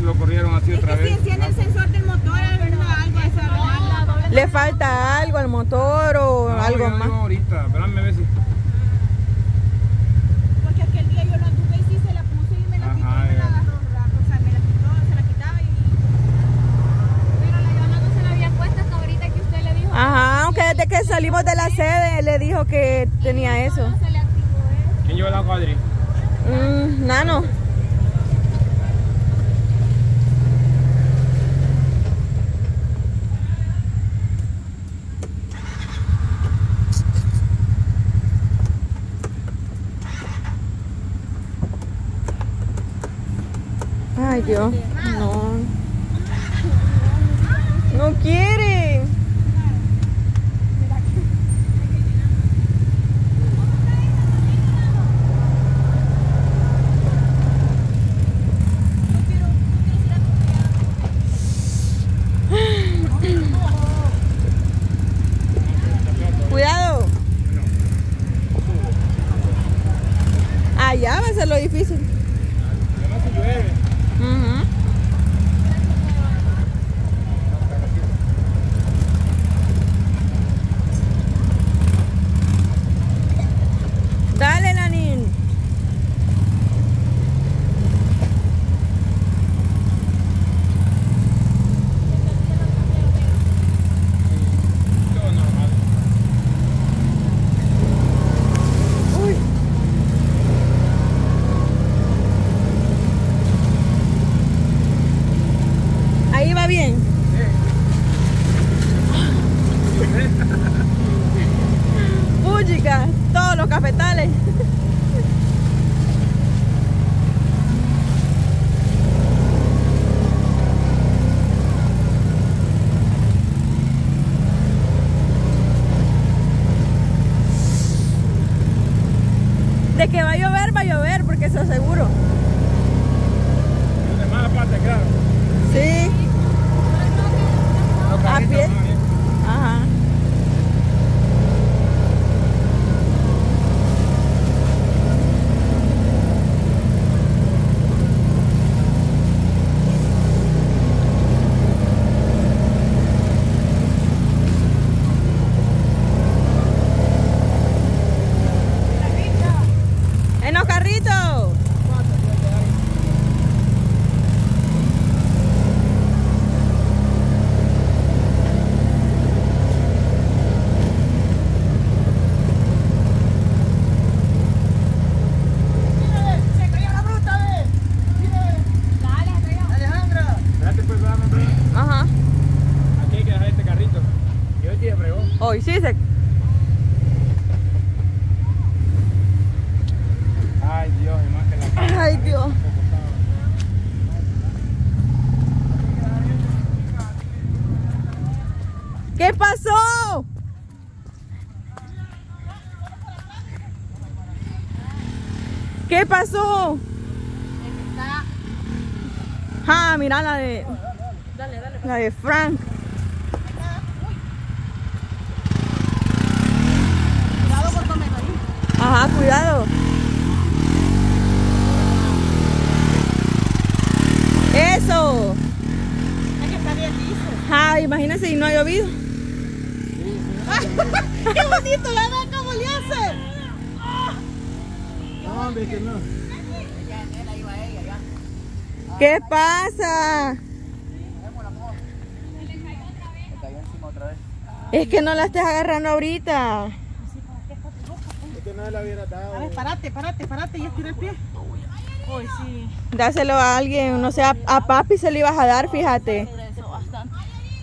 lo corrieron así otra vez. Si enciende el sensor del motor, algo así. ¿Le falta algo al motor o algo más? No, ahorita, espérame a ver si... Porque aquel día yo la tuve y sí se la puse y me la quitó, me la agarró, o sea, me la quitó, se la quitaba y... Pero la Joana no se la había puesto hasta ahorita que usted le dijo. Ajá, aunque desde que salimos de la sede le dijo que tenía eso. No se le activó eso. ¿Quién lleva la cuadri? Nano. Ay, Dios. No. No quiere. Cuidado. Allá va a ser lo difícil. Además si llueve. Dale, Lanín. Todo normal. Uy. Ahí va bien. Puchica, todos los cafetales. De que va a llover, porque eso seguro. De mala parte, claro. Sí. A pie. Ajá. En los carritos. Espérate, pues, espérame, espérame. Ajá. Aquí hay que dejar este carrito. Y hoy te fregó. Hoy sí se... Ay, Dios, y más que la... Ay, Dios. ¿Qué pasó? ¿Qué pasó? Ah, mira la de... La de Frank. Cuidado por comer ahí. Ajá, cuidado. Eso. Es que está bien liso. Ah, imagínense si no ha llovido. ¡Qué bonito! ¿Ya ven cómo le hace? No, hombre, que no. ¿Qué pasa? Es que no la estés agarrando ahorita. Es que no se la hubiera dado. A ver, parate y estira el pie. Uy, sí. Dáselo a alguien, no sé, a papi se lo ibas a dar, fíjate. Eso bastante.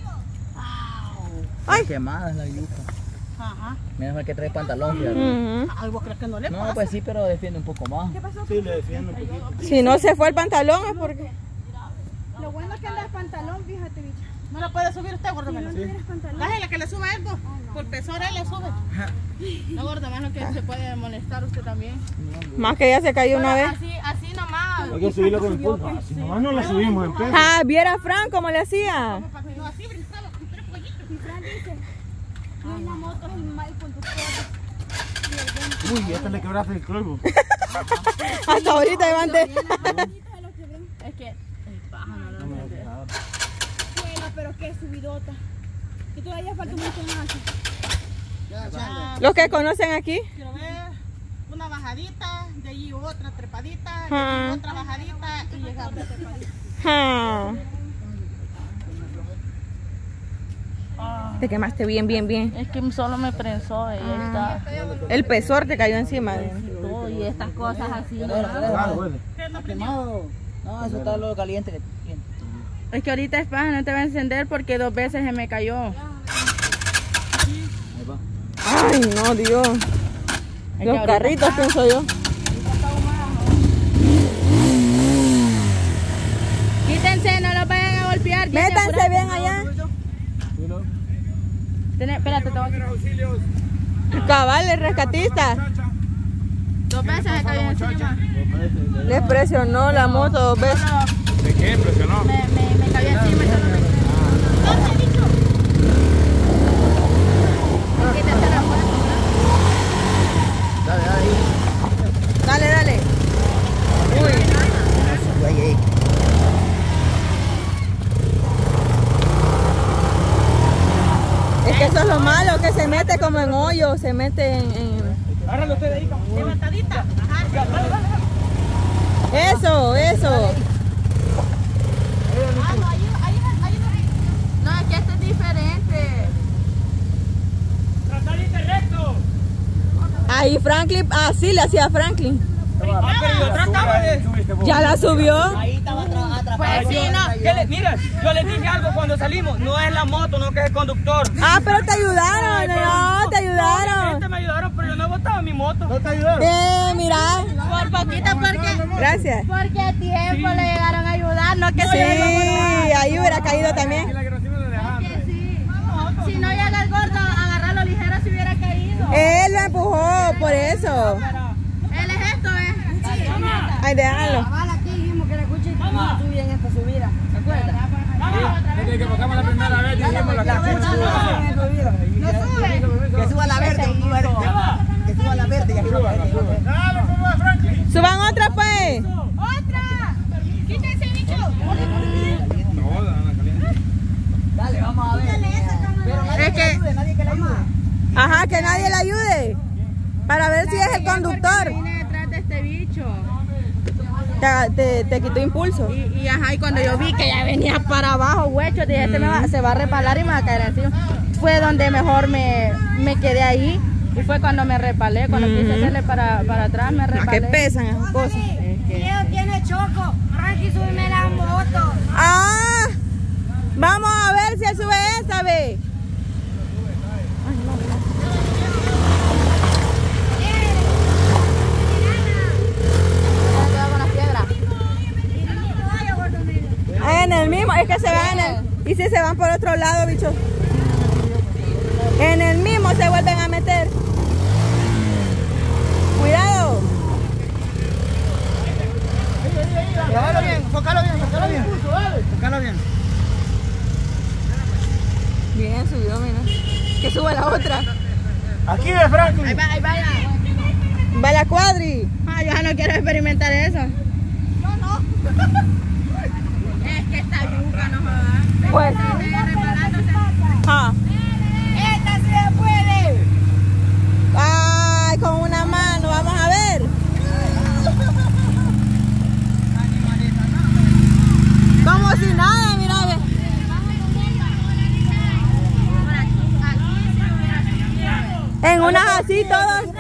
Ay. Quemada es la yuca. Ajá. Menos mal que trae pantalón, fíjate. Ujú. ¿Algo crees que no le pasa? No, pues sí, pero defiende un poco más. ¿Qué pasó? Sí, le defiendo un poquito. Si no se fue el pantalón es porque... Lo bueno es que anda el pantalón, fíjate, bicha. ¿No lo puede subir usted, gordo? Sí. Déjela que le suba algo. Por pesora le sube. No, gordo, menos que se puede molestar usted también. Más que ella se cayó una vez. Así nomás. Hay que subirlo con el pulso. Si nomás no la subimos en peso. Ah, viera a Frank cómo le hacía. No, así brincaba con 3 pollitos. Y Fran dice, no en la moto es un mal conductor. Uy, esta le quebraste el clogo. Hasta ahorita levante. Es que No me he fijado. Bueno, pero qué subidota. Que todavía falta mucho más. Los que conocen aquí. Quiero ver una bajadita, de allí otra trepadita, de Ah. allí otra bajadita y llegamos a trepadita. Ah. Te quemaste bien, bien, bien. Es que solo me prensó y ahí está. El pesor te cayó encima. Todo y estas cosas así. Quemado. No, eso está lo caliente que tiene. Es que ahorita es paja, no te va a encender porque 2 veces se me cayó. Ahí va. Ay, no, Dios. Los carritos, pienso yo. Quítense, no los vayan a golpear. Métanse bien allá. Espérate, te voy a... Auxilios. Cabal, el rescatista. 2 veces se cayó encima. Les presionó la moto 2 veces. ¿De qué impresionó? Me cayó encima y solo me... Quítense la puerta. Dale, dale. Dale, dale. Ahí. Es que eso es lo malo, que se mete como en hoyo, se mete en... Agárralo usted de ahí, cabrón. Levantadita. Eso, eso. No, es que este es diferente. Trata de irte recto. Ahí Franklin, así le hacía a Franklin. Ah, pero yo trataba de... Ya la subió. Ahí estaba atrapado. Pues sí, no. Mira, yo les dije algo cuando salimos. No es la moto, no que es el conductor. Ah, pero te ayudaron, no, te ayudaron. Me ayudaron, pero yo no he botado mi moto. ¿No te ayudaron? Mira. Por poquito porque... Gracias. Porque a tiempo le llegaron a ayudar, no que Sí, ahí hubiera caído también. Que sí. Si no llega el gordo, agarrarlo ligero si hubiera caído. Él lo empujó, por eso. Él es esto, Ay, déjalo. Aquí dijimos que la cuchi no subía en esta subida. ¿Se acuerdan? Desde que pasamos la primera vez dijimos la Que suba la verde. Que suba la verde. Ya que suba. Suban otra, pues. ¡Otra! ¡Quítense, bicho! Dale, vamos a ver. Pero nadie que le ayude, nadie que le ayude. Ajá, que nadie le ayude. Para ver si es el conductor. Vine detrás de este bicho. Te quitó impulso. Y ajá, y cuando yo vi que ya venía para abajo, huecho, dije, este se va a repalar y me va a caer encima. Fue donde mejor me quedé ahí. Y fue cuando me repalé, cuando quise hacerle para atrás, me ¿A qué repalé. pesan esas cosas? Tiene choco. Frankie, súbeme la moto. Ah, vamos a ver si él sube esa vez. En el mismo, es que se van en el... Y si se van por otro lado, bicho. En el mismo se vuelven a meter. Cuidado. Grábalo bien, enfócalo bien, enfócalo bien. Enfócalo bien. Bien, subió, mira. Que suba la otra. Aquí ve Franklin. Ahí vaya. Va la cuadri. Ah, yo ya no quiero experimentar eso. Yo no. Es que esta yuca no joda. Pues. Ah. ¡Esta sí se puede! Ay, con una mano, vamos a ver. Como si nada, mira. Ve. En unas así todos.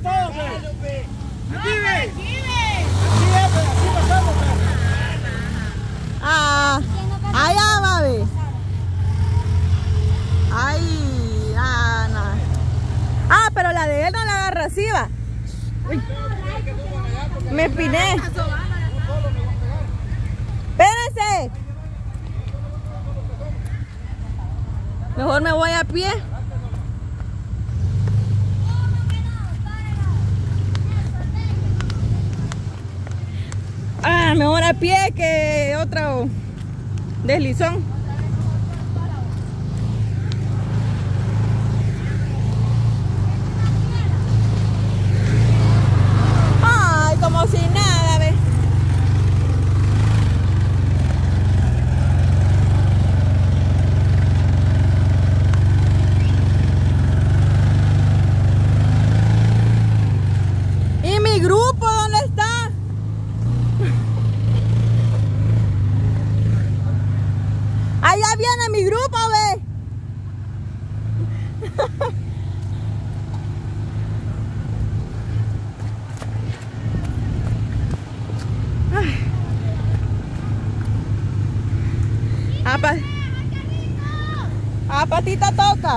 Ah, allá va, ve. Ay, no. Ah, pero la de él no la agarra así, va. Uy. Me espiné. Espérense. Mejor me voy a pie. Ah, mejor a pie que otro deslizón. Ay, como si nada, ¿ves? grupo dónde está? Allá viene mi grupo, ve. Patita toca.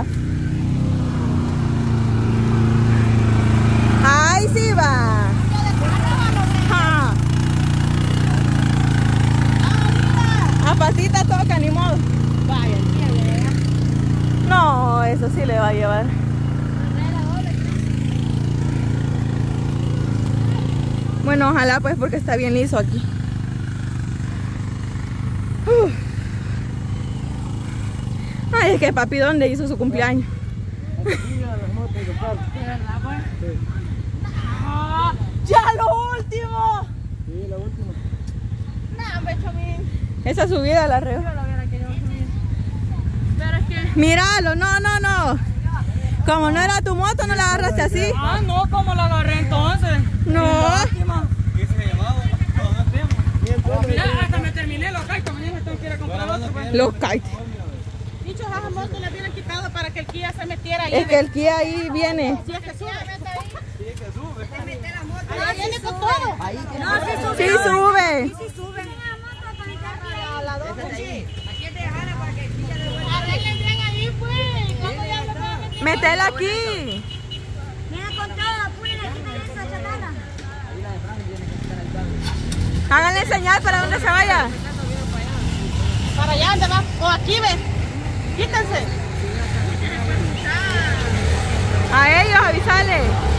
Ahí sí va. Ja. A Patita toca, ni modo. Vaya, no, eso sí le va a llevar. Bueno, ojalá pues porque está bien liso aquí. Ay, es que papi, ¿dónde hizo su cumpleaños? ¡Ya lo último! Sí, la última. no, me echó bien. Esa subida la reo. Yo lo hubiera querido subir. Pero es que... Míralo, no. Como no era tu moto, no la agarraste así. Ah, no, ¿cómo la agarré entonces? No. ¿Qué se llamaba? No, Mira, hasta me terminé los kaitos, mañana tengo que ir a comprar otro. Pues. Los kites. Dicho, esas motos le hubieran quitado para que el Kia se metiera ahí. Es que el Kia ahí viene. Si es que sube. sí, que sube. Ahí viene con todo. Ahí tiene Sí sube. Arreglen bien ahí, pues. ¿Cómo ya lo van a meter? Métela aquí. Viene con todo, apúrenle, quítale esa chatada. Háganle señal para donde se vaya. Para allá, ¿dónde va? O aquí, ve. Quítense. A ellos, avisale.